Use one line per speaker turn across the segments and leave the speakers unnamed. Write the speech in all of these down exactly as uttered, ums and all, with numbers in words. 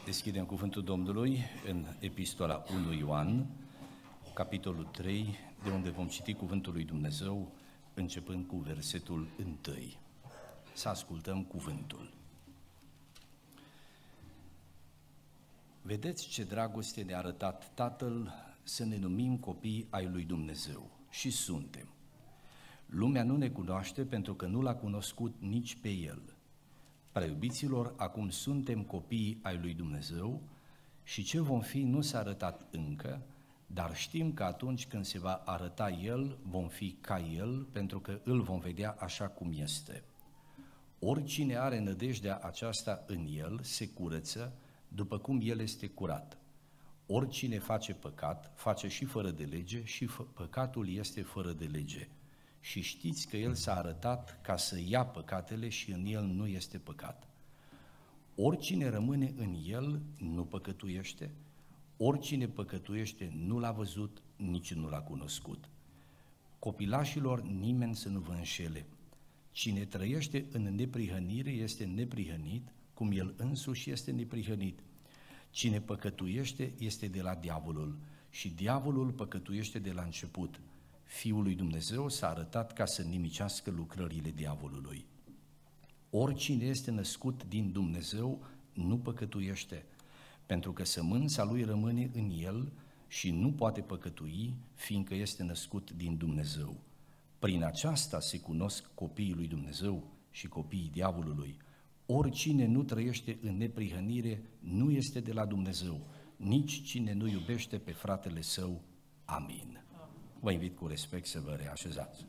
Deschidem cuvântul Domnului în Epistola unu Ioan, capitolul trei, de unde vom citi cuvântul lui Dumnezeu, începând cu versetul unu. Să ascultăm cuvântul. Vedeți ce dragoste ne-a arătat Tatăl să ne numim copii ai lui Dumnezeu, și suntem. Lumea nu ne cunoaște pentru că nu l-a cunoscut nici pe El. Preiubiților, acum suntem copii ai lui Dumnezeu și ce vom fi nu s-a arătat încă, dar știm că atunci când se va arăta El, vom fi ca El, pentru că îl vom vedea așa cum este. Oricine are nădejdea aceasta în El se curăță, după cum El este curat. Oricine face păcat, face și fără de lege și păcatul este fără de lege. Și știți că El s-a arătat ca să ia păcatele și în El nu este păcat. Oricine rămâne în El nu păcătuiește, oricine păcătuiește nu l-a văzut, nici nu l-a cunoscut. Copilașilor, nimeni să nu vă înșele. Cine trăiește în neprihănire este neprihănit, cum El însuși este neprihănit. Cine păcătuiește este de la diavolul și diavolul păcătuiește de la început. Fiul lui Dumnezeu s-a arătat ca să nimicească lucrările diavolului. Oricine este născut din Dumnezeu nu păcătuiește, pentru că sămânța lui rămâne în el și nu poate păcătui, fiindcă este născut din Dumnezeu. Prin aceasta se cunosc copiii lui Dumnezeu și copiii diavolului. Oricine nu trăiește în neprihănire nu este de la Dumnezeu, nici cine nu iubește pe fratele său. Amin. Vă invit cu respect să vă reașezați.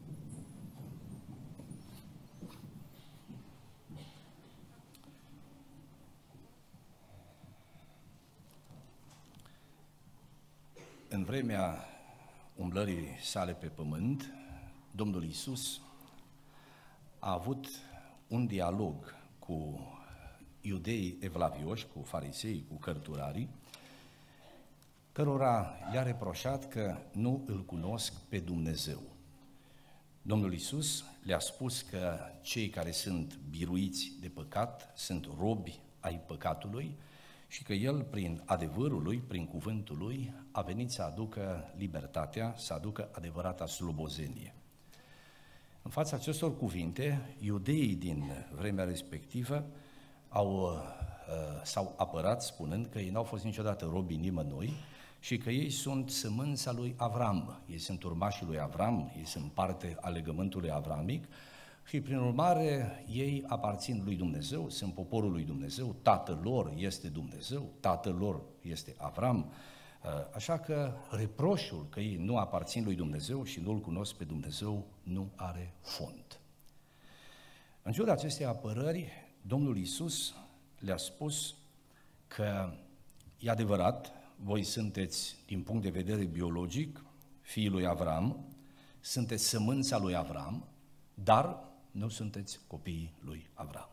În vremea umblării sale pe pământ, Domnul Iisus a avut un dialog cu iudeii evlavioși, cu farisei, cu cărturarii, cărora le-a reproșat că nu îl cunosc pe Dumnezeu. Domnul Iisus le-a spus că cei care sunt biruiți de păcat sunt robi ai păcatului și că El, prin adevărul Lui, prin cuvântul Lui, a venit să aducă libertatea, să aducă adevărata slobozenie. În fața acestor cuvinte, iudeii din vremea respectivă au, s-au apărat spunând că ei n-au fost niciodată robii nimănui și că ei sunt sămânța lui Avram, ei sunt urmașii lui Avram, ei sunt parte a legământului avramic și prin urmare ei aparțin lui Dumnezeu, sunt poporul lui Dumnezeu, tatăl lor este Dumnezeu, tatăl lor este Avram, așa că reproșul că ei nu aparțin lui Dumnezeu și nu-L cunosc pe Dumnezeu nu are fond. În ciuda acestei apărări, Domnul Iisus le-a spus că e adevărat, voi sunteți, din punct de vedere biologic, fiii lui Avram, sunteți sămânța lui Avram, dar nu sunteți copiii lui Avram.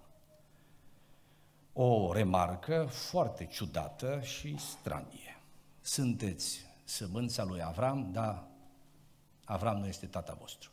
O remarcă foarte ciudată și stranie. Sunteți sămânța lui Avram, dar Avram nu este tata vostru.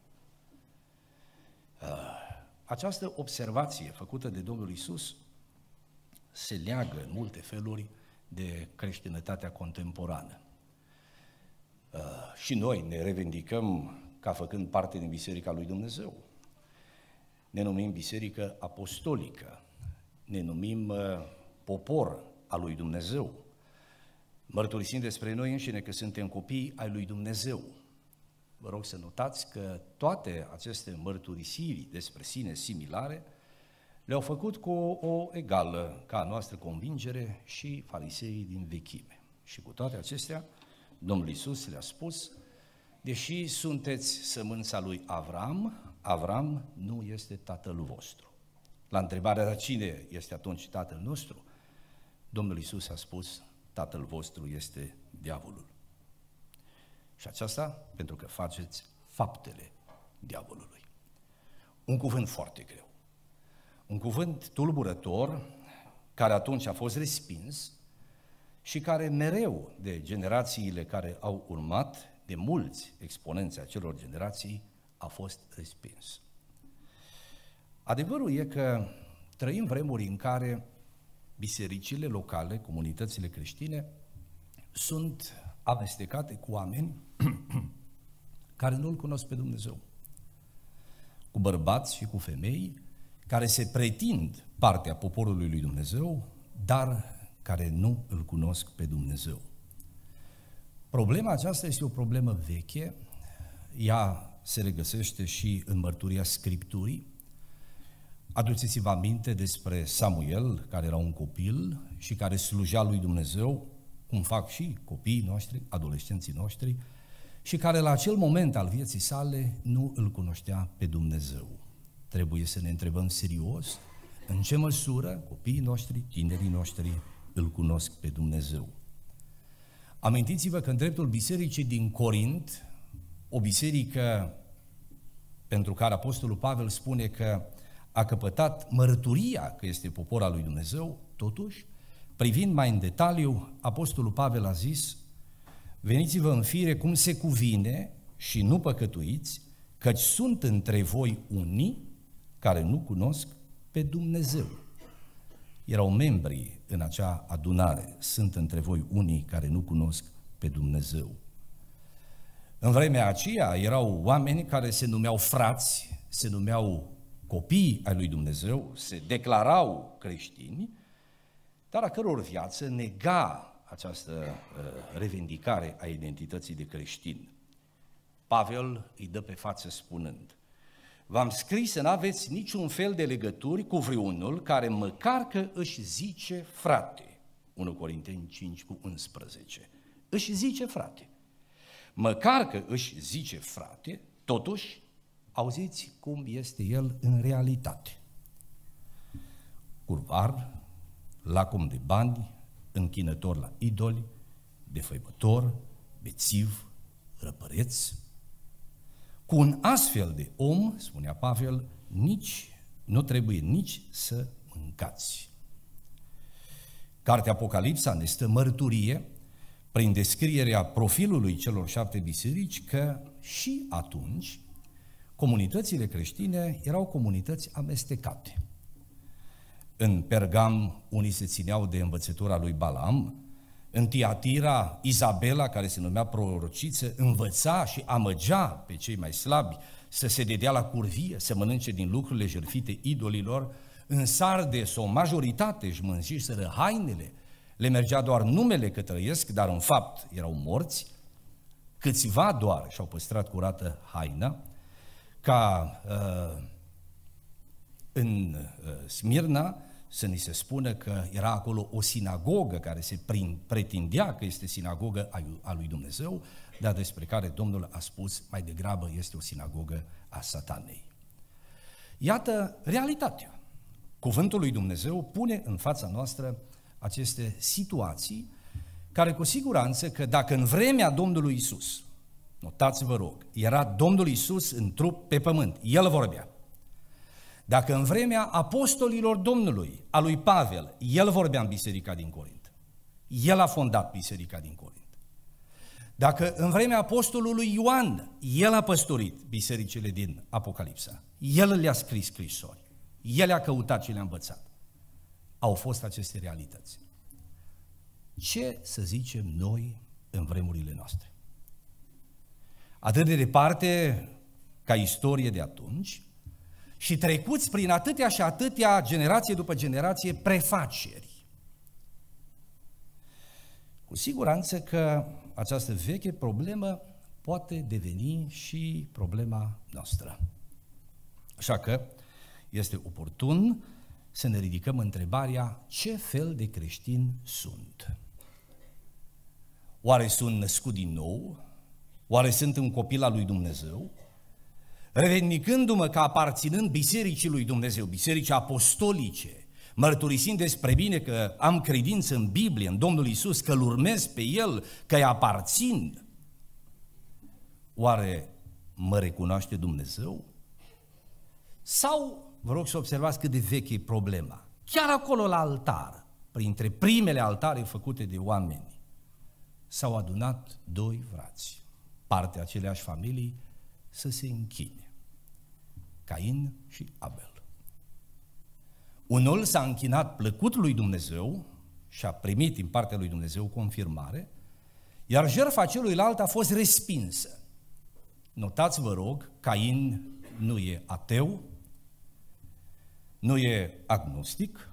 Această observație făcută de Domnul Iisus se leagă în multe feluri de creștinătatea contemporană. Uh, și noi ne revendicăm ca făcând parte din Biserica lui Dumnezeu. Ne numim Biserică Apostolică, ne numim uh, popor al lui Dumnezeu. Mărturisim despre noi înșine că suntem copii ai lui Dumnezeu. Vă rog să notați că toate aceste mărturisiri despre sine similare le-au făcut cu o egală ca a noastră convingere și fariseii din vechime. Și cu toate acestea, Domnul Iisus le-a spus, deși sunteți sămânța lui Avram, Avram nu este tatăl vostru. La întrebarea de cine este atunci tatăl nostru, Domnul Iisus a spus, tatăl vostru este diavolul. Și aceasta pentru că faceți faptele diavolului. Un cuvânt foarte greu. Un cuvânt tulburător, care atunci a fost respins și care mereu de generațiile care au urmat, de mulți exponenți acelor generații, a fost respins. Adevărul e că trăim vremuri în care bisericile locale, comunitățile creștine, sunt amestecate cu oameni care nu-L cunosc pe Dumnezeu, cu bărbați și cu femei care se pretind partea poporului lui Dumnezeu, dar care nu Îl cunosc pe Dumnezeu. Problema aceasta este o problemă veche, ea se regăsește și în mărturia Scripturii. Aduceți-vă aminte despre Samuel, care era un copil și care slujea lui Dumnezeu, cum fac și copiii noștri, adolescenții noștri, și care la acel moment al vieții sale nu Îl cunoștea pe Dumnezeu. Trebuie să ne întrebăm serios în ce măsură copiii noștri, tinerii noștri, Îl cunosc pe Dumnezeu. Amintiți-vă că în dreptul bisericii din Corint, o biserică pentru care Apostolul Pavel spune că a căpătat mărturia că este popor al lui Dumnezeu, totuși, privind mai în detaliu, Apostolul Pavel a zis: veniți-vă în fire cum se cuvine și nu păcătuiți, căci sunt între voi unii care nu cunosc pe Dumnezeu. Erau membri în acea adunare, sunt între voi unii care nu cunosc pe Dumnezeu. În vremea aceea erau oameni care se numeau frați, se numeau copii ai lui Dumnezeu, se declarau creștini, dar a căror viață nega această uh, revendicare a identității de creștin. Pavel îi dă pe față spunând: v-am scris să n-aveți niciun fel de legături cu vreunul care măcar că își zice frate. unu Corinteni cinci cu unsprezece. Își zice frate. Măcar că își zice frate, totuși, auziți cum este el în realitate. Curvar, lacom de bani, închinător la idoli, defăimător, bețiv, răpăreț. Cu un astfel de om, spunea Pavel, nici, nu trebuie nici să mâncați. Cartea Apocalipsa ne stă mărturie, prin descrierea profilului celor șapte biserici, că și atunci comunitățile creștine erau comunități amestecate. În Pergam unii se țineau de învățătura lui Balaam, în Tiatira Izabela, care se numea prorociță, învăța și amăgea pe cei mai slabi să se dedea la curvie, să mănânce din lucrurile jertfite idolilor. În Sardes o majoritate își mânjiseră hainele, le mergea doar numele că trăiesc, dar în fapt erau morți. Câțiva doar și-au păstrat curată haina, ca uh, în uh, Smirna să ni se spună că era acolo o sinagogă care se pretindea că este sinagogă a lui Dumnezeu, dar despre care Domnul a spus mai degrabă este o sinagogă a Satanei. Iată realitatea. Cuvântul lui Dumnezeu pune în fața noastră aceste situații care cu siguranță că dacă în vremea Domnului Iisus, notați vă rog, era Domnul Iisus în trup pe pământ, El vorbea. Dacă în vremea apostolilor Domnului, a lui Pavel, el vorbea în biserica din Corint, el a fondat biserica din Corint. Dacă în vremea apostolului Ioan, el a păstorit bisericile din Apocalipsa, el le-a scris scrisori, el le-a căutat și le-a învățat. Au fost aceste realități. Ce să zicem noi în vremurile noastre? Atât de departe ca istorie de atunci, și trecuți prin atâtea și atâtea, generație după generație, prefaceri. Cu siguranță că această veche problemă poate deveni și problema noastră. Așa că este oportun să ne ridicăm întrebarea: ce fel de creștin sunt? Oare sunt născut din nou? Oare sunt un copil al lui Dumnezeu? Revendicându-mă ca aparținând bisericii lui Dumnezeu, bisericii apostolice, mărturisind despre bine că am credință în Biblie, în Domnul Iisus, că îl urmez pe El, că îi aparțin, oare mă recunoaște Dumnezeu? Sau, vă rog să observați cât de veche e problema, chiar acolo la altar, printre primele altare făcute de oameni, s-au adunat doi frați, parte a aceleași familii, să se închine, Cain și Abel. Unul s-a închinat plăcut lui Dumnezeu și a primit din partea lui Dumnezeu confirmare, iar jertfa celuilalt a fost respinsă. Notați, vă rog, Cain nu e ateu, nu e agnostic,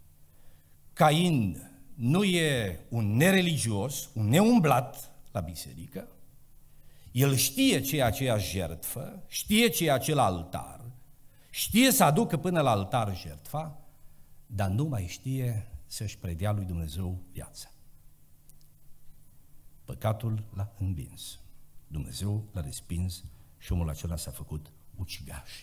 Cain nu e un nereligios, un neumblat la biserică, el știe ce e aceea jertfă, știe ce e acel altar, știe să aducă până la altar jertfa, dar nu mai știe să-și predea lui Dumnezeu viața. Păcatul l-a învins, Dumnezeu l-a respins și omul acela s-a făcut ucigaș.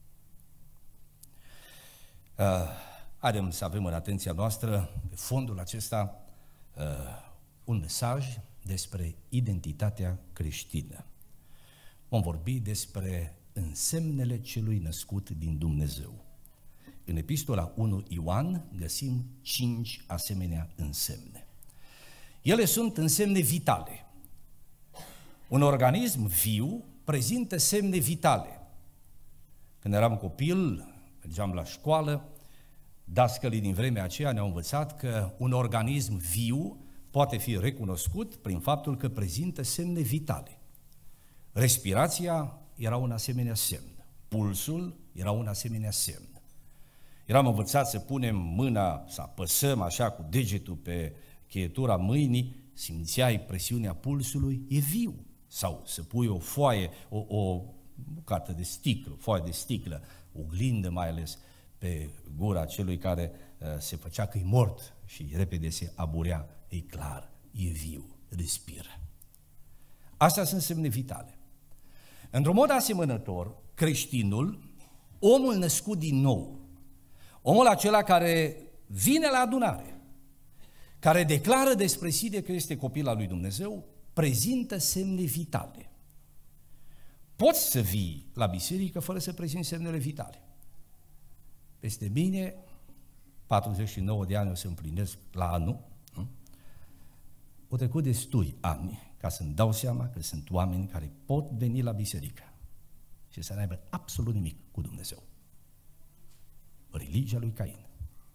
Uh, Haideți să avem în atenția noastră, pe fondul acesta, uh, un mesaj despre identitatea creștină. Vom vorbi despre însemnele celui născut din Dumnezeu. În epistola unu Ioan găsim cinci asemenea însemne. Ele sunt însemne vitale. Un organism viu prezintă semne vitale. Când eram copil, mergeam la școală, dascălii din vremea aceea ne-au învățat că un organism viu poate fi recunoscut prin faptul că prezintă semne vitale. Respirația era un asemenea semn, pulsul era un asemenea semn. Eram învățați să punem mâna, să apăsăm așa cu degetul pe cheietura mâinii, simțeai presiunea pulsului, e viu. Sau să pui o foaie, o, o bucată de sticlă, foaie de sticlă, oglindă mai ales, pe gura celui care uh, se făcea că e mort și repede se aburea, e clar, e viu, respiră. Astea sunt semne vitale. Într-un mod asemănător, creștinul, omul născut din nou, omul acela care vine la adunare, care declară despre sine că este copil al lui Dumnezeu, prezintă semne vitale. Poți să vii la biserică fără să prezinți semnele vitale. Peste mine, patruzeci și nouă de ani o să împlinesc la anul, nu? Au trecut destui ani ca să-mi dau seama că sunt oameni care pot veni la biserică și să n-aibă absolut nimic cu Dumnezeu. Religia lui Cain.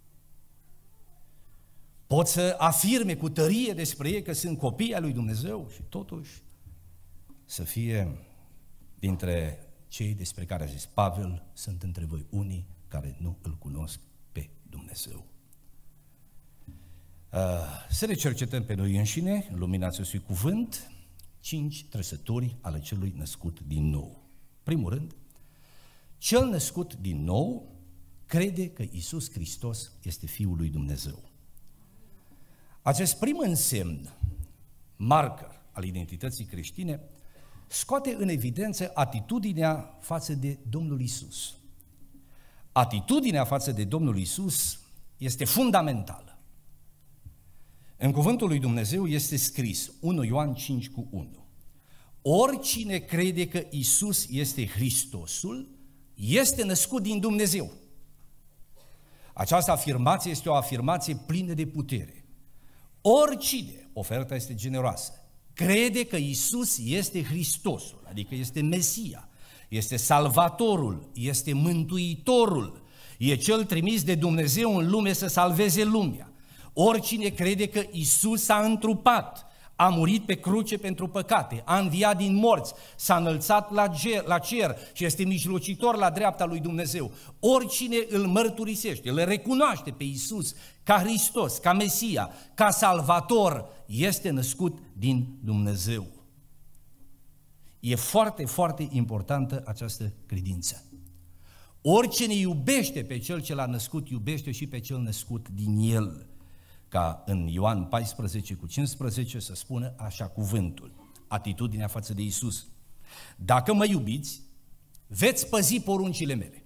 Pot să afirme cu tărie despre ei că sunt copii ai lui Dumnezeu și totuși să fie dintre cei despre care a zis Pavel, sunt între voi unii care nu îl cunosc pe Dumnezeu. Să ne cercetăm pe noi înșine, în lumina acestui cuvânt, cinci trăsături ale celui născut din nou. Primul rând, cel născut din nou crede că Iisus Hristos este Fiul lui Dumnezeu. Acest prim însemn, marker al identității creștine, scoate în evidență atitudinea față de Domnul Iisus. Atitudinea față de Domnul Iisus este fundamentală. În cuvântul lui Dumnezeu este scris, unu Ioan cinci cu unu. Oricine crede că Iisus este Hristosul, este născut din Dumnezeu. Această afirmație este o afirmație plină de putere. Oricine, oferta este generoasă, crede că Iisus este Hristosul, adică este Mesia, este Salvatorul, este Mântuitorul, e Cel trimis de Dumnezeu în lume să salveze lumea. Oricine crede că Iisus s-a întrupat, a murit pe cruce pentru păcate, a înviat din morți, s-a înălțat la cer, la cer și este mijlocitor la dreapta lui Dumnezeu. Oricine îl mărturisește, îl recunoaște pe Iisus ca Hristos, ca Mesia, ca Salvator, este născut din Dumnezeu. E foarte, foarte importantă această credință. Oricine iubește pe Cel ce l-a născut, iubește și pe Cel născut din El. Ca în Ioan paisprezece cu cincisprezece să spună așa cuvântul, atitudinea față de Iisus. Dacă mă iubiți, veți păzi poruncile mele.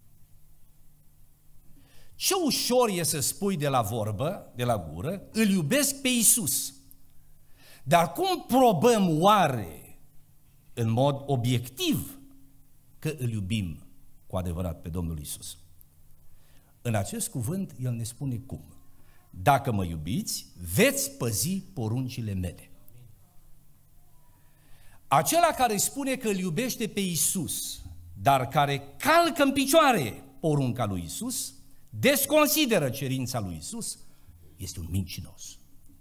Ce ușor e să spui de la vorbă, de la gură, îl iubesc pe Iisus. Dar cum probăm oare în mod obiectiv că îl iubim cu adevărat pe Domnul Iisus? În acest cuvânt El ne spune cum. Dacă mă iubiți, veți păzi poruncile mele. Acela care spune că îl iubește pe Iisus, dar care calcă în picioare porunca lui Iisus, desconsideră cerința lui Iisus, este un mincinos.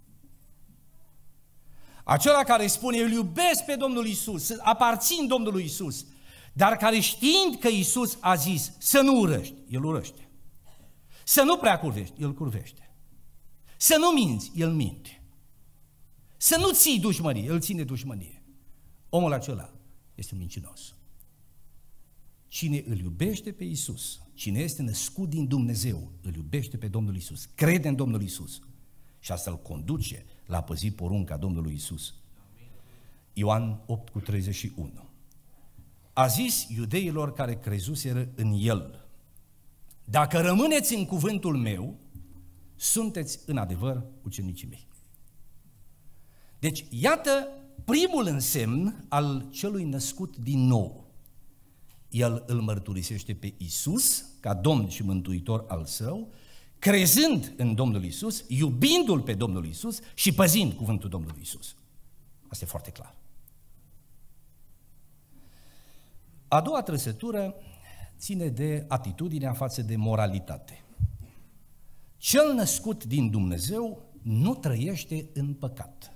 Acela care spune, eu îl iubesc pe Domnul Iisus, aparțin Domnului Iisus, dar care știind că Iisus a zis să nu urăști, el urăște. Să nu prea curvești, el curvește. Să nu minți, el minte. Să nu ții dușmănie, el ține dușmănie. Omul acela este un mincinos. Cine îl iubește pe Iisus, cine este născut din Dumnezeu, îl iubește pe Domnul Iisus, crede în Domnul Iisus și asta îl conduce la a păzi porunca Domnului Iisus. Ioan opt cu treizeci și unu. A zis iudeilor care crezuseră în El, dacă rămâneți în cuvântul meu, sunteți în adevăr ucenicii mei. Deci, iată primul însemn al celui născut din nou. El îl mărturisește pe Iisus ca Domn și Mântuitor al său, crezând în Domnul Iisus, iubindu-L pe Domnul Iisus și păzind cuvântul Domnului Iisus. Asta e foarte clar. A doua trăsătură ține de atitudinea față de moralitate. Cel născut din Dumnezeu nu trăiește în păcat.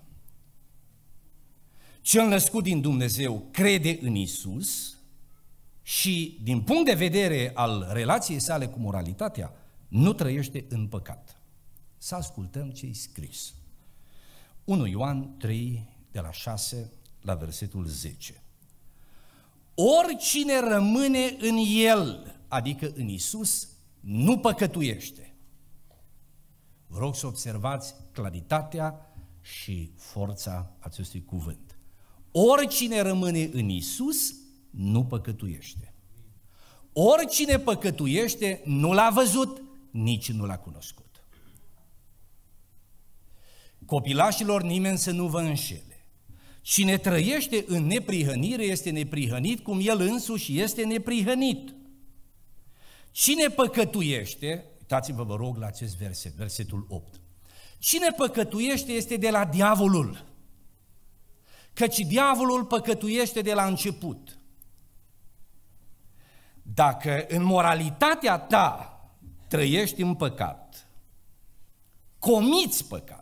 Cel născut din Dumnezeu crede în Iisus și, din punct de vedere al relației sale cu moralitatea, nu trăiește în păcat. Să ascultăm ce-i scris. unu Ioan trei, de la șase la versetul zece. Oricine rămâne în El, adică în Iisus, nu păcătuiește. Vă rog să observați claritatea și forța acestui cuvânt. Oricine rămâne în Iisus, nu păcătuiește. Oricine păcătuiește, nu l-a văzut, nici nu l-a cunoscut. Copilașilor, nimeni să nu vă înșele. Cine trăiește în neprihănire este neprihănit cum el însuși este neprihănit. Cine păcătuiește, uitați-vă vă rog la acest verset, versetul opt. Cine păcătuiește este de la diavolul, căci diavolul păcătuiește de la început. Dacă în moralitatea ta trăiești în păcat, comiți păcat,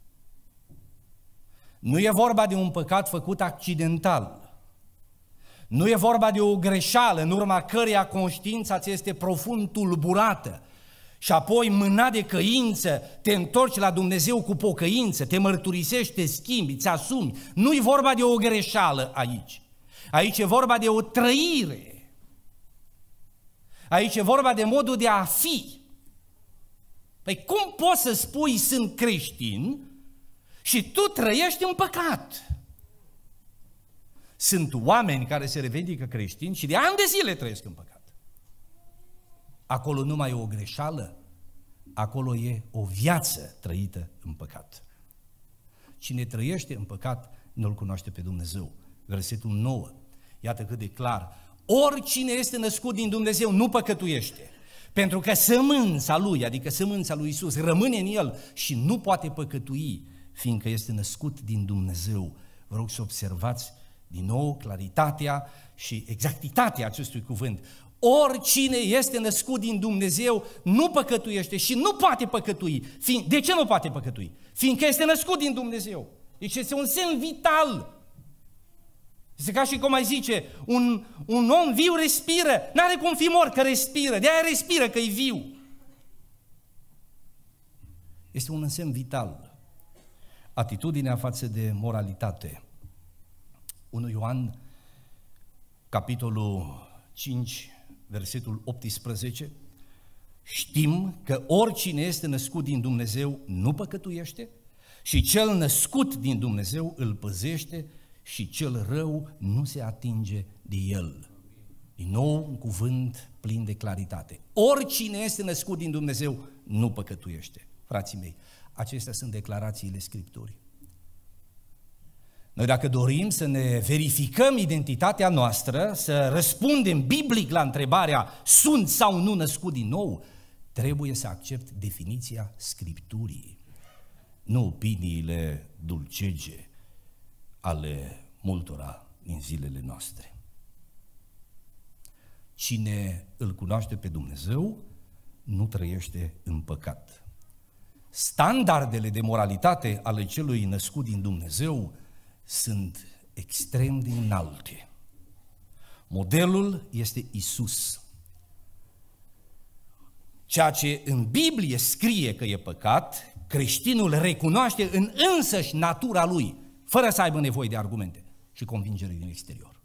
nu e vorba de un păcat făcut accidental, nu e vorba de o greșeală în urma căreia conștiința ți este profund tulburată și apoi mâna de căință te întorci la Dumnezeu cu pocăință, te mărturisești, te schimbi, îți asumi. Nu e vorba de o greșeală aici, aici e vorba de o trăire. Aici e vorba de modul de a fi. Păi cum poți să spui sunt creștin și tu trăiești în păcat? Sunt oameni care se revendică creștini și de ani de zile trăiesc în păcat. Acolo nu mai e o greșeală, acolo e o viață trăită în păcat. Cine trăiește în păcat nu-L cunoaște pe Dumnezeu. Versetul nouă, iată cât de clar. Oricine este născut din Dumnezeu nu păcătuiește, pentru că sămânța lui, adică sămânța lui Iisus, rămâne în el și nu poate păcătui, fiindcă este născut din Dumnezeu. Vă rog să observați din nou claritatea și exactitatea acestui cuvânt. Oricine este născut din Dumnezeu nu păcătuiește și nu poate păcătui. De ce nu poate păcătui? Fiindcă este născut din Dumnezeu. Deci este un semn vital. Este ca și cum mai zice, un, un om viu respiră, n-are cum fi mort că respiră, de-aia respiră că e viu. Este un însemn vital. Atitudinea față de moralitate. unu Ioan, capitolul cinci, versetul optsprezece, știm că oricine este născut din Dumnezeu nu păcătuiește și cel născut din Dumnezeu îl păzește și cel rău nu se atinge de el. Din nou un cuvânt plin de claritate. Oricine este născut din Dumnezeu nu păcătuiește. Frații mei, acestea sunt declarațiile Scripturii. Noi dacă dorim să ne verificăm identitatea noastră, să răspundem biblic la întrebarea sunt sau nu născut din nou, trebuie să accept definiția Scripturii, nu opiniile dulcege ale multora din zilele noastre. Cine îl cunoaște pe Dumnezeu nu trăiește în păcat. Standardele de moralitate ale celui născut din Dumnezeu sunt extrem de înalte. Modelul este Isus. Ceea ce în Biblie scrie că e păcat, creștinul recunoaște în însăși natura lui, fără să aibă nevoie de argumente și convingere din exterior.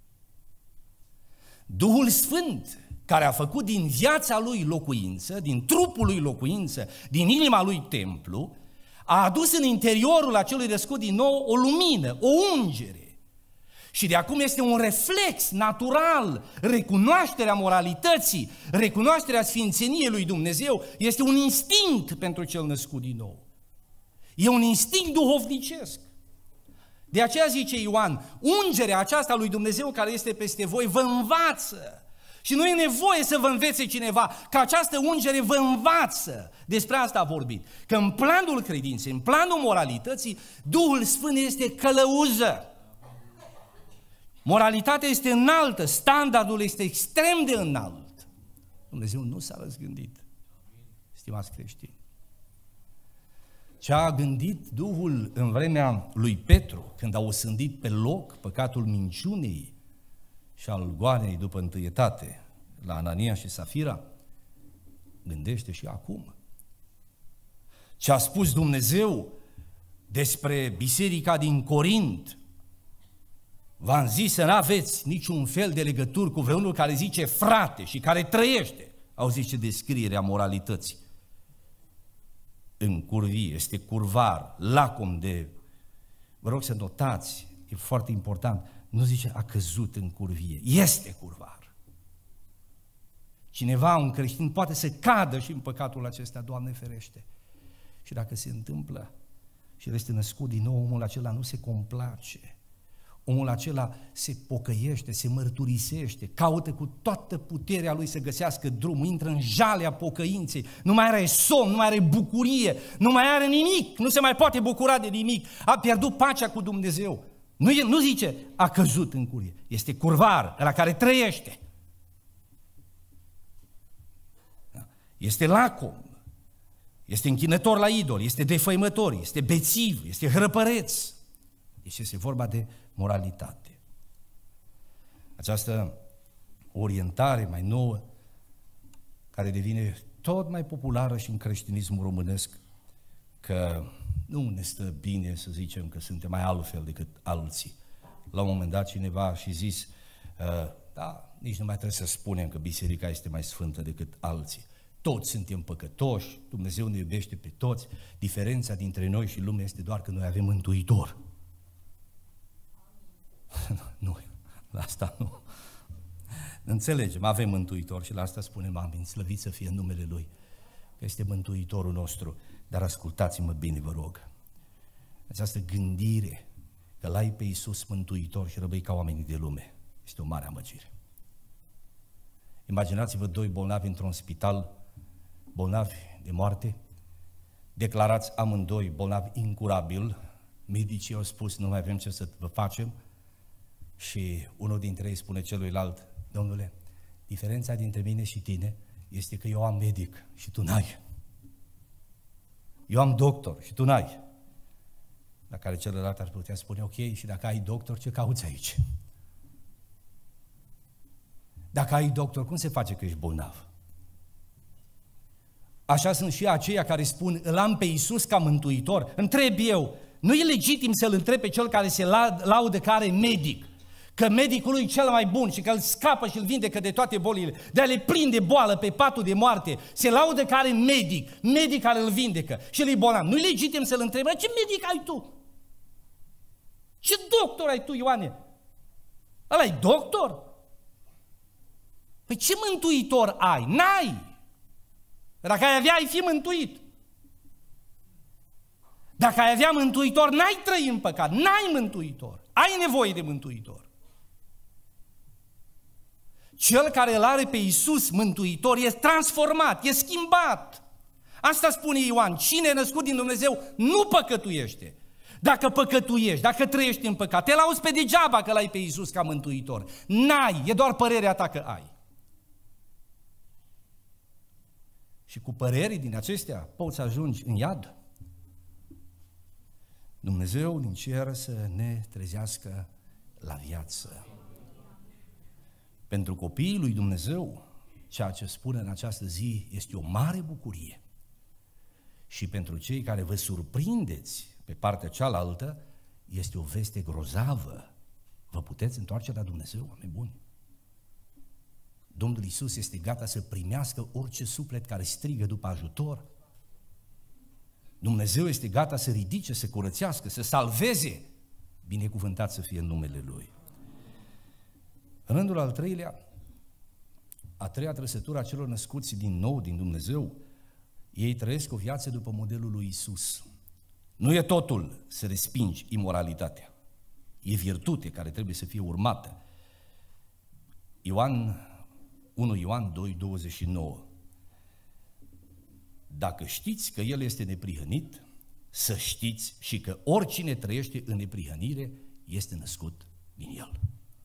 Duhul Sfânt, care a făcut din viața lui locuință, din trupul lui locuință, din inima lui templu, a adus în interiorul acelui născut din nou o lumină, o ungere. Și de acum este un reflex natural, recunoașterea moralității, recunoașterea sfințeniei lui Dumnezeu, este un instinct pentru cel născut din nou. E un instinct duhovnicesc. De aceea zice Ioan, ungerea aceasta lui Dumnezeu care este peste voi vă învață. Și nu e nevoie să vă învețe cineva, că această ungere vă învață. Despre asta a vorbit. Că în planul credinței, în planul moralității, Duhul Sfânt este călăuză. Moralitatea este înaltă, standardul este extrem de înalt. Dumnezeu nu s-a răzgândit, stimați creștini. Ce a gândit Duhul în vremea lui Petru, când a osândit pe loc păcatul minciunii și al goanei după întâietate la Anania și Safira, gândește și acum. Ce a spus Dumnezeu despre biserica din Corint, v-am zis să n-aveți niciun fel de legături cu vreunul care zice frate și care trăiește. Auziți ce descriere a moralității. În curvie, este curvar, lacom de... Vă rog să notați, e foarte important, nu zice a căzut în curvie, este curvar. Cineva, un creștin, poate să cadă și în păcatul acesta, Doamne ferește. Și dacă se întâmplă și el este născut din nou, omul acela nu se complace. Omul acela se pocăiește, se mărturisește, caută cu toată puterea lui să găsească drumul, intră în jalea pocăinței, nu mai are somn, nu mai are bucurie, nu mai are nimic, nu se mai poate bucura de nimic, a pierdut pacea cu Dumnezeu. Nu, nu zice a căzut în curie, este curvar, la care trăiește. Este lacom, este închinător la idol, este defăimător, este bețiv, este hrăpăreț. Deci este vorba de moralitate. Această orientare mai nouă, care devine tot mai populară și în creștinismul românesc, că nu ne stă bine să zicem că suntem mai altfel decât alții. La un moment dat cineva a și zis, da, nici nu mai trebuie să spunem că biserica este mai sfântă decât alții. Toți suntem păcătoși, Dumnezeu ne iubește pe toți, diferența dintre noi și lume este doar că noi avem Mântuitor. Nu, la asta nu. Înțelegem, avem Mântuitor și la asta spunem amin, slăvit să fie în numele Lui, că este Mântuitorul nostru, dar ascultați-mă bine, vă rog. Această gândire că l-ai pe Iisus Mântuitor și rămâi ca oamenii de lume, este o mare amăgire. Imaginați-vă doi bolnavi într-un spital, bolnavi de moarte, declarați amândoi bolnavi incurabil, medicii au spus nu mai avem ce să vă facem și unul dintre ei spune celuilalt, domnule, diferența dintre mine și tine este că eu am medic și tu n-ai. Eu am doctor și tu n-ai. La care celălalt ar putea spune, ok, și dacă ai doctor, ce cauți aici? Dacă ai doctor, cum se face că ești bolnav? Așa sunt și aceia care spun, îl am pe Iisus ca mântuitor. Întreb eu, nu e legitim să-l întreb pe cel care se laudă că are medic, că medicul lui e cel mai bun și că îl scapă și îl vindecă de toate bolile, de a le prinde boală pe patul de moarte, se laudă că are medic, medic care îl vindecă și el e bolnav. Nu e legitim să-l întrebe, ce medic ai tu? Ce doctor ai tu, Ioane? Ăla-i doctor? Păi ce mântuitor ai? N-ai! Dacă ai avea, ai fi mântuit. Dacă ai avea mântuitor, n-ai trăi în păcat, n-ai mântuitor. Ai nevoie de mântuitor. Cel care îl are pe Iisus mântuitor e transformat, e schimbat. Asta spune Ioan, cine e născut din Dumnezeu nu păcătuiește. Dacă păcătuiești, dacă trăiești în păcat, te lauzi pe degeaba că l-ai pe Iisus ca mântuitor. N-ai, e doar părerea ta că ai. și cu păreri din acestea poți să ajungi în iad? Dumnezeu din cer să ne trezească la viață. Pentru copiii lui Dumnezeu, ceea ce spune în această zi este o mare bucurie. Și pentru cei care vă surprindeți pe partea cealaltă, este o veste grozavă. Vă puteți întoarce la Dumnezeu, oameni buni. Domnul Iisus este gata să primească orice suflet care strigă după ajutor. Dumnezeu este gata să ridice, să curățească, să salveze. Binecuvântat să fie în numele Lui. În rândul al treilea, a treia trăsătură a celor născuți din nou din Dumnezeu, ei trăiesc o viață după modelul lui Iisus. Nu e totul să respingi imoralitatea. E virtute care trebuie să fie urmată. Ioan, unu Ioan doi, douăzeci și nouă. Dacă știți că El este neprihănit, să știți și că oricine trăiește în neprihănire este născut din El.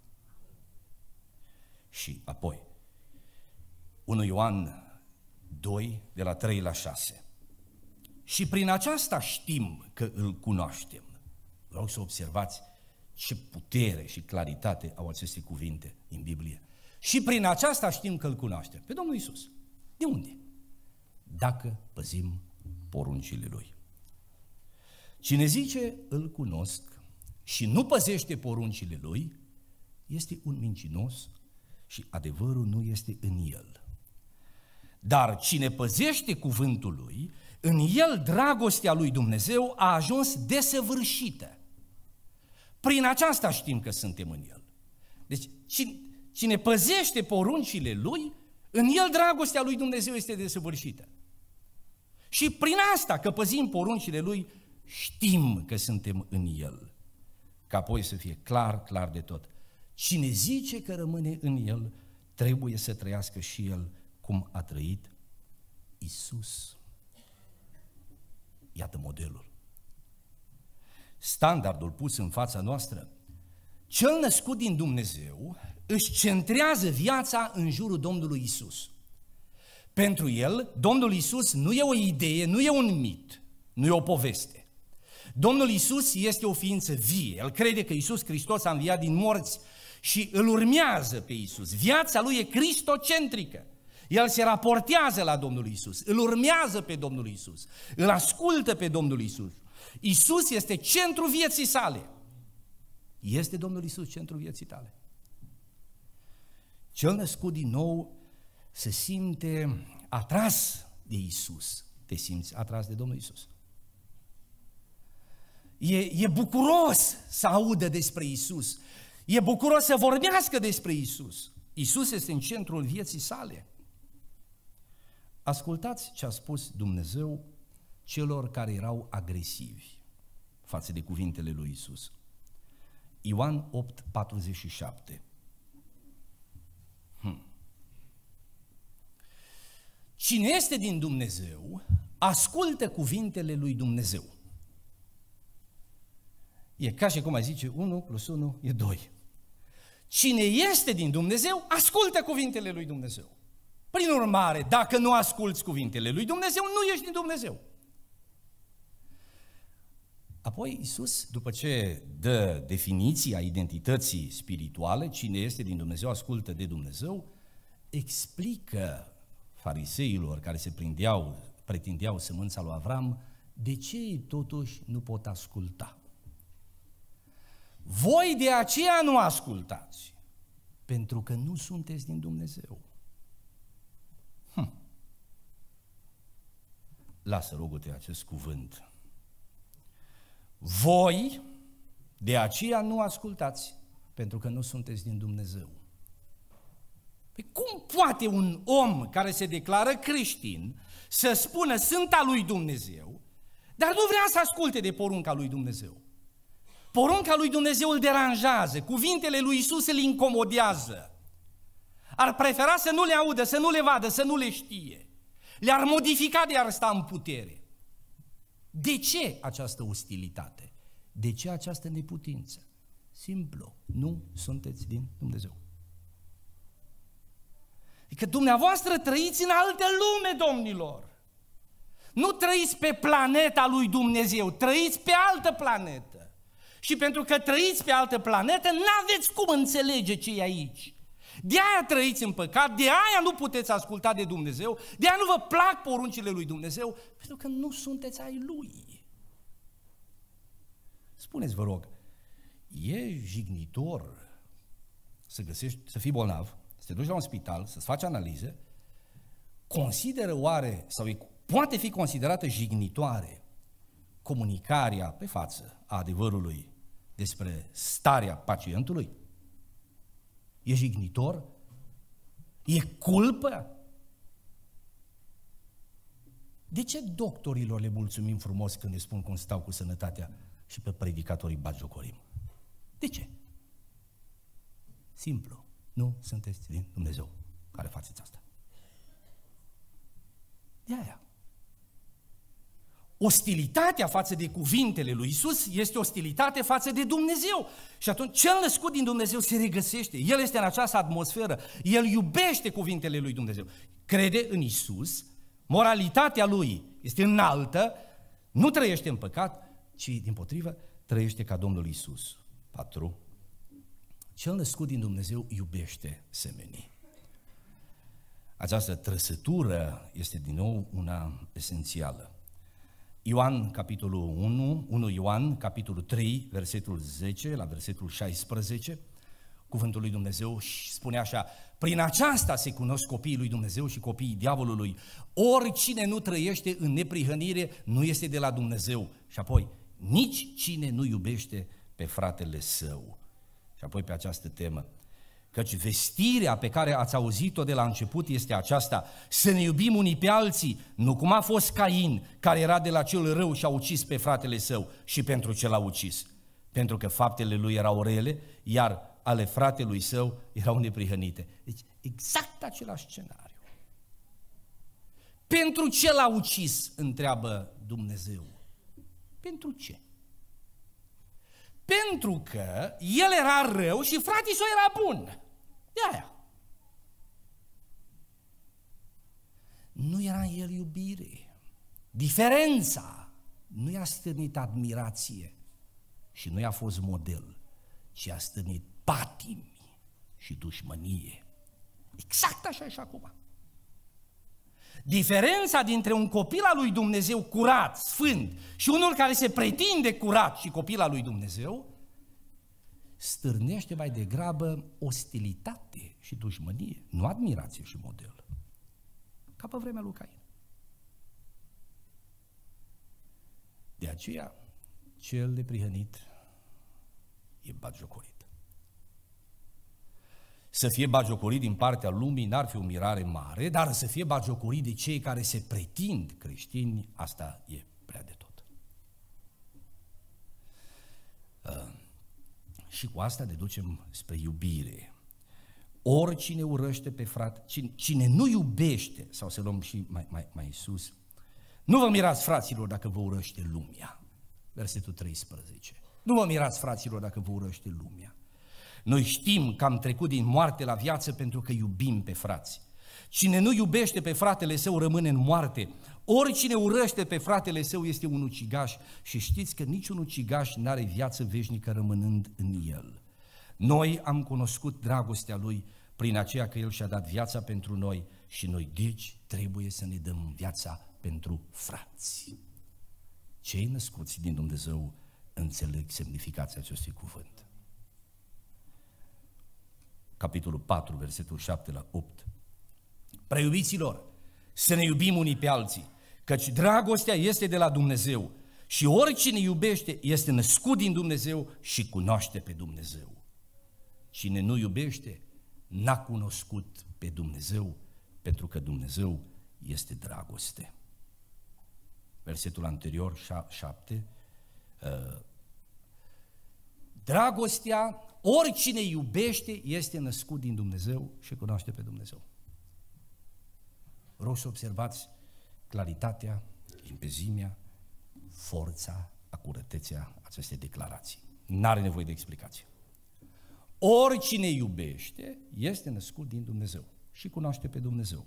Și apoi, unu Ioan doi, de la trei la șase. Și prin aceasta știm că îl cunoaștem. Vreau să observați ce putere și claritate au aceste cuvinte în Biblie. Și prin aceasta știm că îl cunoaștem. Pe Domnul Iisus. De unde? Dacă păzim poruncile Lui. Cine zice îl cunosc și nu păzește poruncile Lui, este un mincinos și adevărul nu este în el. Dar cine păzește cuvântul Lui, în el dragostea lui Dumnezeu a ajuns desăvârșită. Prin aceasta știm că suntem în El. Deci cine, cine păzește poruncile Lui, în el dragostea lui Dumnezeu este desăvârșită. Și prin asta, că păzim poruncile Lui, știm că suntem în El. Ca apoi să fie clar, clar de tot. Cine zice că rămâne în El, trebuie să trăiască și El cum a trăit Iisus. Iată modelul. Standardul pus în fața noastră. Cel născut din Dumnezeu își centrează viața în jurul Domnului Iisus. Pentru el, Domnul Iisus nu e o idee, nu e un mit, nu e o poveste. Domnul Iisus este o ființă vie. El crede că Iisus Hristos a înviat din morți și îl urmează pe Iisus. Viața lui e cristocentrică. El se raportează la Domnul Iisus, îl urmează pe Domnul Iisus, îl ascultă pe Domnul Iisus. Iisus este centrul vieții sale. Este Domnul Iisus centrul vieții tale. Cel născut din nou se simte atras de Iisus. Te simți atras de Domnul Iisus. E, e bucuros să audă despre Iisus. E bucuros să vorbească despre Iisus. Iisus este în centrul vieții sale. Ascultați ce a spus Dumnezeu celor care erau agresivi față de cuvintele lui Iisus. Ioan opt, patruzeci și șapte. Hmm. Cine este din Dumnezeu, ascultă cuvintele lui Dumnezeu. E ca și cum ai zice, unu plus unu e doi. Cine este din Dumnezeu, ascultă cuvintele lui Dumnezeu. Prin urmare, dacă nu asculți cuvintele lui Dumnezeu, nu ești din Dumnezeu. Apoi Iisus, după ce dă definiția identității spirituale, cine este din Dumnezeu, ascultă de Dumnezeu, explică fariseilor care se prindeau, pretindeau sămânța lui Avram, de ce ei totuși nu pot asculta. Voi de aceea nu ascultați, pentru că nu sunteți din Dumnezeu. Hm. Lasă, rogă-te, acest cuvânt. Voi de aceea nu ascultați, pentru că nu sunteți din Dumnezeu. Păi cum poate un om care se declară creștin să spună sunt al lui Dumnezeu, dar nu vrea să asculte de porunca lui Dumnezeu? Porunca lui Dumnezeu îl deranjează, cuvintele lui Iisus îl incomodează. Ar prefera să nu le audă, să nu le vadă, să nu le știe. Le-ar modifica de ar sta în putere. De ce această ostilitate? De ce această neputință? Simplu, nu sunteți din Dumnezeu. E că dumneavoastră trăiți în altă lume, domnilor. Nu trăiți pe planeta lui Dumnezeu, trăiți pe altă planetă. Și pentru că trăiți pe altă planetă, n-aveți cum înțelege ce e aici. De aia trăiți în păcat, de aia nu puteți asculta de Dumnezeu, de aia nu vă plac poruncile lui Dumnezeu, pentru că nu sunteți ai Lui. Spuneți, vă rog, e jignitor să găsești, să fii bolnav, să te duci la un spital, să-ți faci analize, consideră oare, sau e, poate fi considerată jignitoare comunicarea pe față a adevărului despre starea pacientului? E jignitor? E culpă? De ce doctorilor le mulțumim frumos când ne spun cum stau cu sănătatea și pe predicatorii batjocorim? De ce? Simplu. Nu sunteți din Dumnezeu care faceți asta. De aia. Ostilitatea față de cuvintele lui Iisus este ostilitate față de Dumnezeu. Și atunci cel născut din Dumnezeu se regăsește. El este în această atmosferă. El iubește cuvintele lui Dumnezeu. Crede în Iisus, moralitatea lui este înaltă, nu trăiește în păcat, ci dimpotrivă trăiește ca Domnul Iisus. patru. Cel născut din Dumnezeu iubește semenii. Această trăsătură este din nou una esențială. Ioan, capitolul unu, unu Ioan, capitolul trei, versetul zece la versetul șaisprezece, cuvântul lui Dumnezeu spune așa: prin aceasta se cunosc copiii lui Dumnezeu și copiii diavolului. Oricine nu trăiește în neprihănire nu este de la Dumnezeu. Și apoi, nici cine nu iubește pe fratele său. Și apoi pe această temă: căci vestirea pe care ați auzit-o de la început este aceasta, să ne iubim unii pe alții, nu cum a fost Cain, care era de la cel rău și a ucis pe fratele său. Și pentru ce l-a ucis? Pentru că faptele lui erau rele, iar ale fratelui său erau neprihănite. Deci exact același scenariu. Pentru ce l-a ucis? Întreabă Dumnezeu. Pentru ce? Pentru că el era rău și fratele său era bun. De aia. Nu era în el iubire. Diferența nu i-a stârnit admirație și nu i-a fost model, ci a stârnit patimi și dușmănie. Exact așa și acum. Diferența dintre un copil al lui Dumnezeu curat, sfânt, și unul care se pretinde curat și copil al lui Dumnezeu, stârnește mai degrabă ostilitate și dușmănie, nu admirație și model. Ca pe vremea lui Cain. De aceea, cel neprihănit e batjocorit. Să fie batjocorit din partea lumii n-ar fi o mirare mare, dar să fie batjocorit de cei care se pretind creștini, asta e prea de tot. Uh, și cu asta ne ducem spre iubire. Oricine urăște pe frate, cine, cine nu iubește, sau să luăm și mai, mai, mai sus, nu vă mirați, fraților, dacă vă urăște lumea. Versetul treisprezece. Nu vă mirați, fraților, dacă vă urăște lumea. Noi știm că am trecut din moarte la viață pentru că iubim pe frați. Cine nu iubește pe fratele său rămâne în moarte. Oricine urăște pe fratele său este un ucigaș și știți că niciun ucigaș n-are viață veșnică rămânând în el. Noi am cunoscut dragostea lui prin aceea că el și-a dat viața pentru noi și noi deci trebuie să ne dăm viața pentru frați. Cei născuți din Dumnezeu înțeleg semnificația acestui cuvânt. Capitolul patru, versetul șapte la opt. Preiubiților, să ne iubim unii pe alții, căci dragostea este de la Dumnezeu și oricine iubește este născut din Dumnezeu și cunoaște pe Dumnezeu. Cine nu iubește n-a cunoscut pe Dumnezeu, pentru că Dumnezeu este dragoste. Versetul anterior, șapte, dragostea, oricine iubește este născut din Dumnezeu și cunoaște pe Dumnezeu. Rog să observați claritatea, limpezimea, forța, acurătețea acestei declarații. N-are nevoie de explicație. Oricine iubește este născut din Dumnezeu. și cunoaște pe Dumnezeu.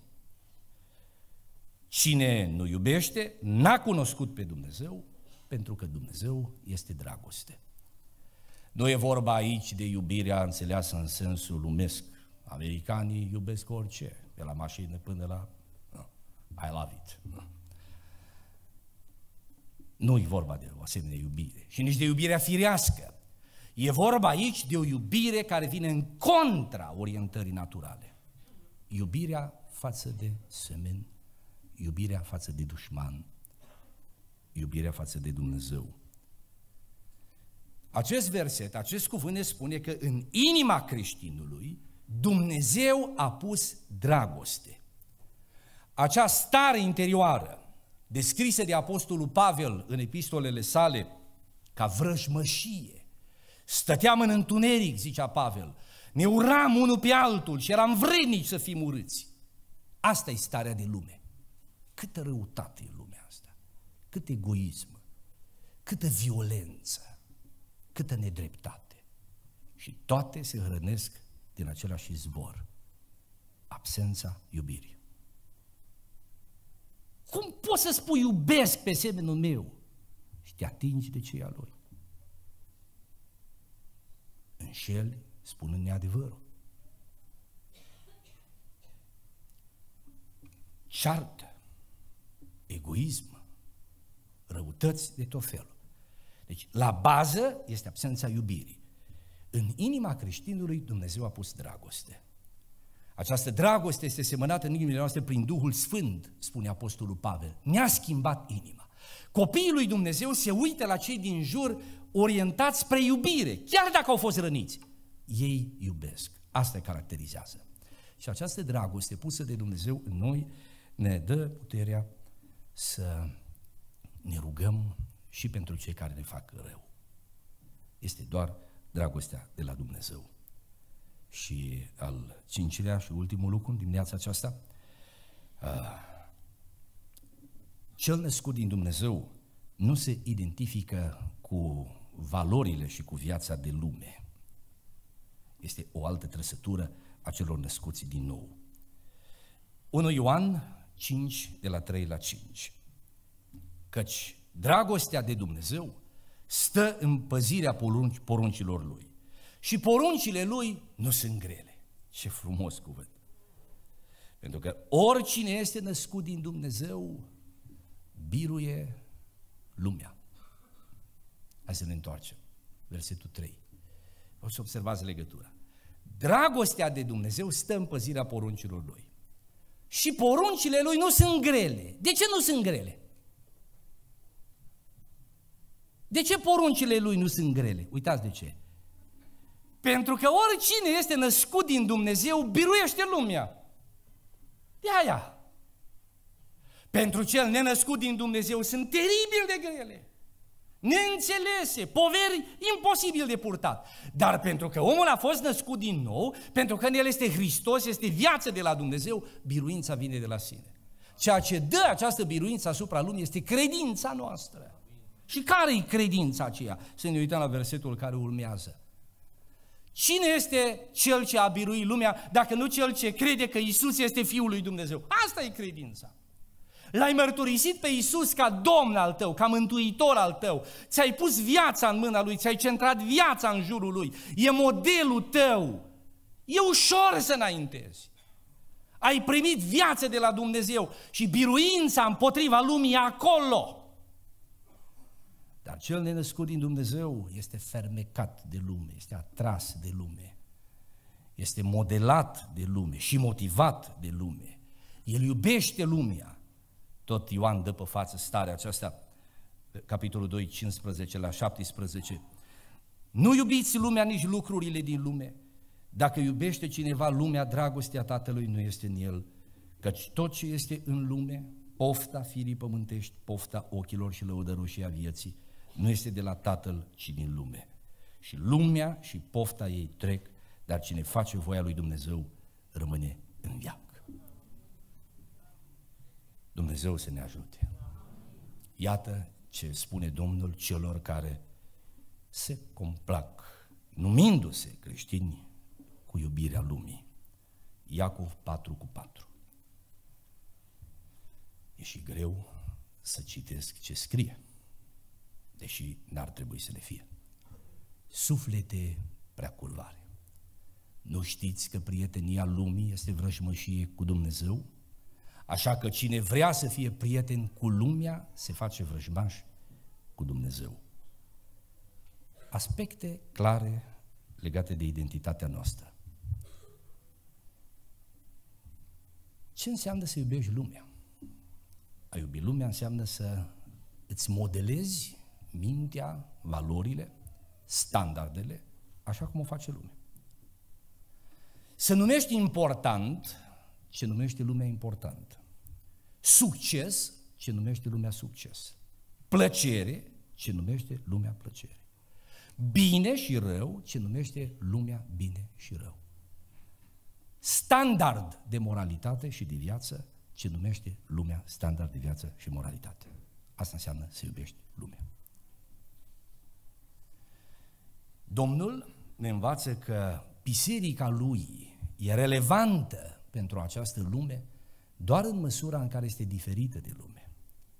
Cine nu iubește, n-a cunoscut pe Dumnezeu, pentru că Dumnezeu este dragoste. Nu e vorba aici de iubirea înțeleasă în sensul lumesc. Americanii iubesc orice, de la mașină până la no, I love it. No. Nu e vorba de o asemenea iubire și nici de iubirea firească. E vorba aici de o iubire care vine în contra orientării naturale. Iubirea față de semeni, iubirea față de dușman, iubirea față de Dumnezeu. Acest verset, acest cuvânt ne spune că în inima creștinului Dumnezeu a pus dragoste. Acea stare interioară, descrisă de Apostolul Pavel în epistolele sale ca vrăjmășie. Stăteam în întuneric, zicea Pavel, ne uram unul pe altul și eram vrednici să fim urâți. Asta e starea de lume. Câtă răutate e lumea asta, cât egoism, câtă violență, câtă nedreptate. Și toate se hrănesc din același izvor, absența iubirii. Cum poți să spui iubesc pe semenul meu și te atingi de ceea lui? Înșeli spunând neadevărul. Ceartă, egoism, răutăți de tot felul. Deci, la bază este absența iubirii. În inima creștinului Dumnezeu a pus dragoste. Această dragoste este semănată în inimile noastre prin Duhul Sfânt, spune Apostolul Pavel. Ne-a schimbat inima. Copiii lui Dumnezeu se uită la cei din jur orientați spre iubire, chiar dacă au fost răniți. Ei iubesc. Asta îi caracterizează. Și această dragoste pusă de Dumnezeu în noi ne dă puterea să ne rugăm și pentru cei care ne fac rău. Este doar dragostea de la Dumnezeu. Și al cincilea și ultimul lucru în dimineața aceasta, cel născut din Dumnezeu nu se identifică cu valorile și cu viața de lume. Este o altă trăsătură a celor născuți din nou. unu Ioan cinci, de la trei la cinci. Căci dragostea de Dumnezeu stă în păzirea porunci, poruncilor Lui. Și poruncile Lui nu sunt grele. Ce frumos cuvânt! Pentru că oricine este născut din Dumnezeu biruie lumea. Hai să ne întoarcem. Versetul trei. O să observați legătura. Dragostea de Dumnezeu stă în păzirea poruncilor Lui. Și poruncile Lui nu sunt grele. De ce nu sunt grele? De ce poruncile Lui nu sunt grele? Uitați de ce. Pentru că oricine este născut din Dumnezeu biruiește lumea. De aia. Pentru cel nenăscut din Dumnezeu sunt teribil de grele, neînțelese, poveri imposibil de purtat. Dar pentru că omul a fost născut din nou, pentru că în el este Hristos, este viață de la Dumnezeu, biruința vine de la sine. Ceea ce dă această biruință asupra lumii este credința noastră. Și care e credința aceea? Să ne uităm la versetul care urmează. Cine este cel ce a biruit lumea, dacă nu cel ce crede că Iisus este Fiul lui Dumnezeu? Asta e credința. L-ai mărturisit pe Iisus ca Domn al tău, ca Mântuitor al tău, ți-ai pus viața în mâna Lui, ți-ai centrat viața în jurul Lui, e modelul tău, e ușor să înaintezi. Ai primit viață de la Dumnezeu și biruința împotriva lumii e acolo. Dar cel nenăscut din Dumnezeu este fermecat de lume, este atras de lume, este modelat de lume și motivat de lume. El iubește lumea. Tot Ioan dă pe față starea aceasta, capitolul doi, cincisprezece la șaptesprezece. Nu iubiți lumea, nici lucrurile din lume. Dacă iubește cineva lumea, dragostea Tatălui nu este în el, căci tot ce este în lume, pofta firii pământești, pofta ochilor și lăudăroșia vieții, nu este de la Tatăl, ci din lume. Și lumea și pofta ei trec, dar cine face voia lui Dumnezeu rămâne în veac. Dumnezeu să ne ajute. Iată ce spune Domnul celor care se complac, numindu-se creștini, cu iubirea lumii. Iacov patru cu patru. E și greu să citesc ce scrie, deși n-ar trebui să le fie. Suflete prea curvare, nu știți că prietenia lumii este vrăjmășie cu Dumnezeu? Așa că cine vrea să fie prieten cu lumea, se face vrăjmaș cu Dumnezeu. Aspecte clare legate de identitatea noastră. Ce înseamnă să iubești lumea? A iubi lumea înseamnă să îți modelezi mintea, valorile, standardele, așa cum o face lumea. Să numești important ce numește lumea important. Succes ce numește lumea succes. Plăcere ce numește lumea plăcere. Bine și rău ce numește lumea bine și rău. Standard de moralitate și de viață ce numește lumea standard de viață și moralitate. Asta înseamnă să iubești lumea. Domnul ne învață că biserica lui e relevantă pentru această lume doar în măsura în care este diferită de lume.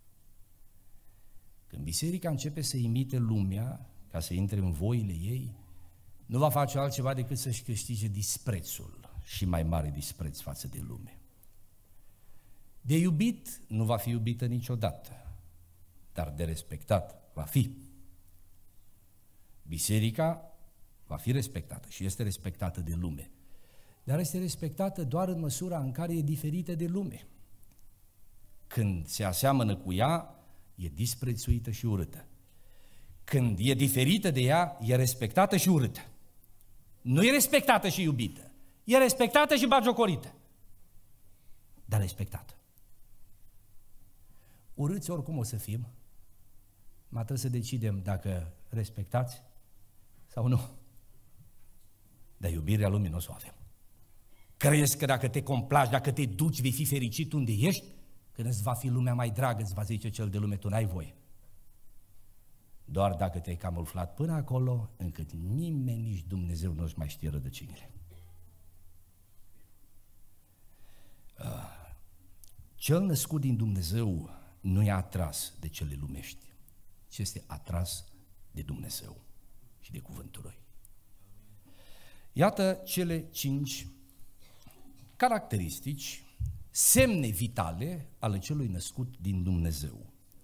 Când biserica începe să imite lumea ca să intre în voile ei, nu va face altceva decât să-și câștige disprețul și mai mare dispreț față de lume. De iubit nu va fi iubită niciodată, dar de respectat va fi. Biserica va fi respectată și este respectată de lume, dar este respectată doar în măsura în care e diferită de lume. Când se aseamănă cu ea, e disprețuită și urâtă. Când e diferită de ea, e respectată și urâtă. Nu e respectată și iubită, e respectată și bagiocorită, dar respectată. Urâți oricum o să fim, mai trebuie să decidem dacă respectați sau nu. Dar iubirea lumii nu o să o avem. Crezi că dacă te complaci, dacă te duci, vei fi fericit unde ești? Când îți va fi lumea mai dragă, îți va zice cel de lume, tu n-ai voie. Doar dacă te-ai camuflat până acolo, încât nimeni, nici Dumnezeu nu-și mai știe rădăcinile. Cel născut din Dumnezeu nu e atras de cele lumești, ci este atras de Dumnezeu și de cuvântul Lui. Iată cele cinci caracteristici, semne vitale ale celui născut din Dumnezeu.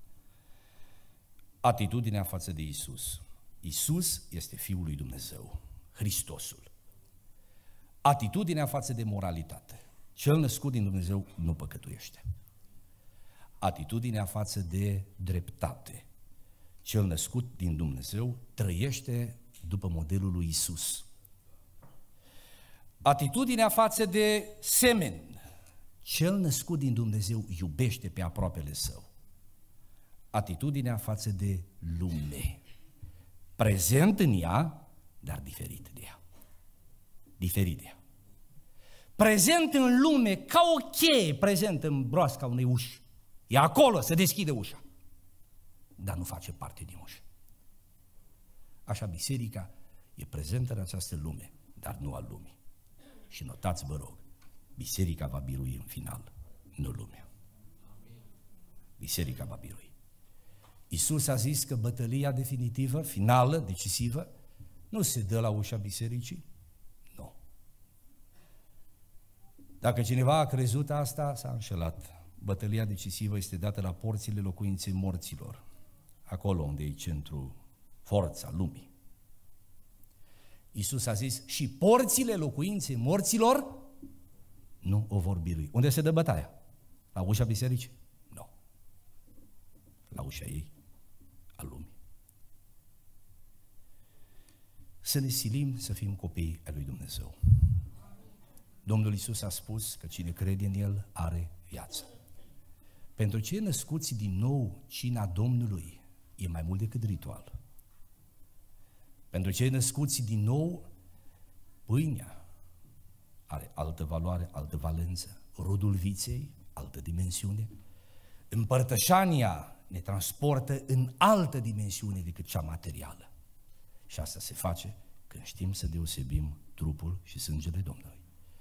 Atitudinea față de Isus. Isus este Fiul lui Dumnezeu, Hristosul. Atitudinea față de moralitate. Cel născut din Dumnezeu nu păcătuiește. Atitudinea față de dreptate. Cel născut din Dumnezeu trăiește după modelul lui Isus. Atitudinea față de semeni. Cel născut din Dumnezeu iubește pe aproapele său. Atitudinea față de lume. Prezent în ea, dar diferit de ea. Diferit de ea. Prezent în lume ca o cheie prezent în broasca unei uși. E acolo, se deschide ușa, dar nu face parte din ușă. Așa biserica e prezentă în această lume, dar nu al lumii. Și notați, vă rog, biserica va birui în final, nu lumea. Biserica va birui. Iisus a zis că bătălia definitivă, finală, decisivă, nu se dă la ușa bisericii, nu. Dacă cineva a crezut asta, s-a înșelat. Bătălia decisivă este dată la porțile locuinței morților, acolo unde e centrul, forța lumii. Iisus a zis, și porțile locuinței morților nu o vor birui. Unde se dă bătaia? La ușa bisericii? Nu. La ușa ei, a lumii. Să ne silim să fim copii ai lui Dumnezeu. Domnul Iisus a spus că cine crede în El are viață. Pentru cei născuți din nou, cina Domnului e mai mult decât ritual. Pentru cei născuți din nou, pâinea are altă valoare, altă valență, rodul viței, altă dimensiune. Împărtășania ne transportă în altă dimensiune decât cea materială. Și asta se face când știm să deosebim trupul și sângele Domnului.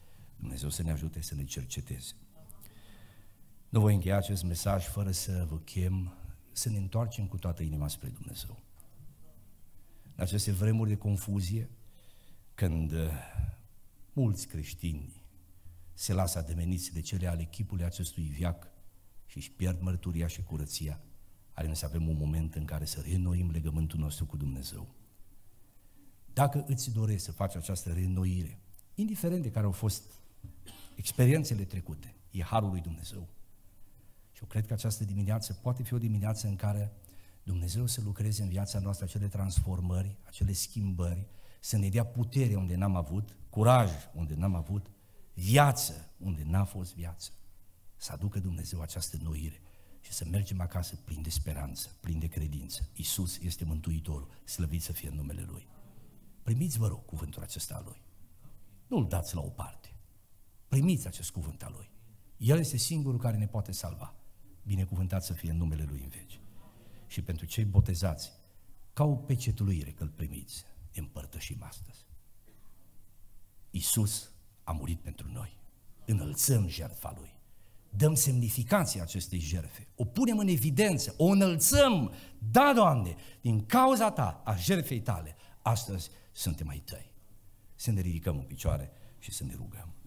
Dumnezeu să ne ajute să ne cerceteze. Nu voi încheia acest mesaj fără să vă chem să ne întoarcem cu toată inima spre Dumnezeu. În aceste vremuri de confuzie, când mulți creștini se lasă ademeniți de cele ale chipului acestui veac și își pierd mărturia și curăția, are să avem un moment în care să reînnoim legământul nostru cu Dumnezeu. Dacă îți dorești să faci această reînnoire, indiferent de care au fost experiențele trecute, e harul lui Dumnezeu. Și eu cred că această dimineață poate fi o dimineață în care Dumnezeu să lucreze în viața noastră acele transformări, acele schimbări, să ne dea putere unde n-am avut, curaj unde n-am avut, viață unde n-a fost viață. Să aducă Dumnezeu această înnoire și să mergem acasă plin de speranță, plin de credință. Iisus este Mântuitorul, slăvit să fie în numele Lui. Primiți, vă rog, cuvântul acesta al Lui. Nu-l dați la o parte. Primiți acest cuvânt al Lui. El este singurul care ne poate salva. Binecuvântat să fie în numele Lui în veci. Și pentru cei botezați, ca o pecetluire că îl primiți, împărtășim astăzi. Iisus a murit pentru noi. Înălțăm jertfa Lui. Dăm semnificația acestei jertfe. O punem în evidență, o înălțăm. Da, Doamne, din cauza Ta, a jertfei Tale, astăzi suntem ai Tăi. Să ne ridicăm în picioare și să ne rugăm.